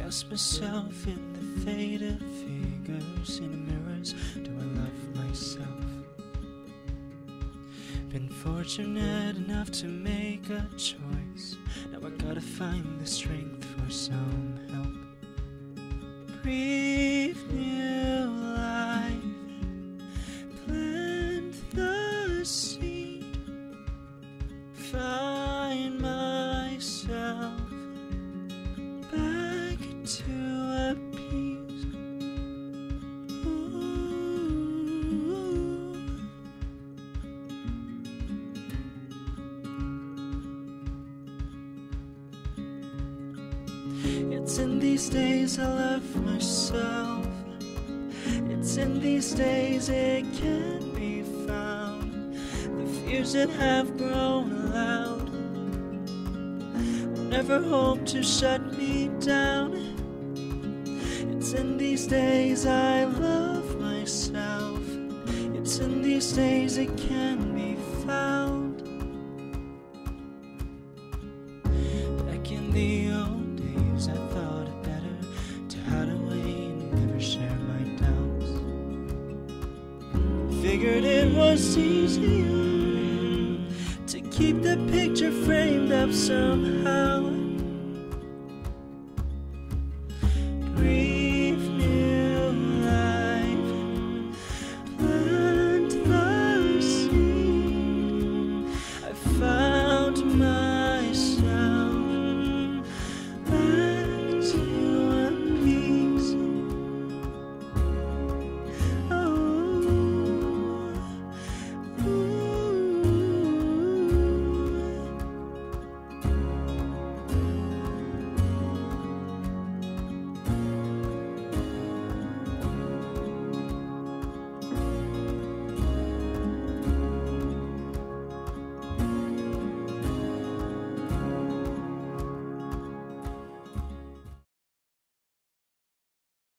ask myself in the faded figures in the mirrors, do I love myself? Been fortunate enough to make a choice. Now I gotta find the strength for some help. Breathe new life, plant the seed, find myself back to a peace. Ooh. It's in these days I love myself. It's in these days it can be found. The fears that have grown loud will never hope to shut me down. It's in these days I love myself. It's in these days it can be found. Back in the old days I thought it better to hide away and never share my doubts. Figured it was easier to keep the picture framed up somehow.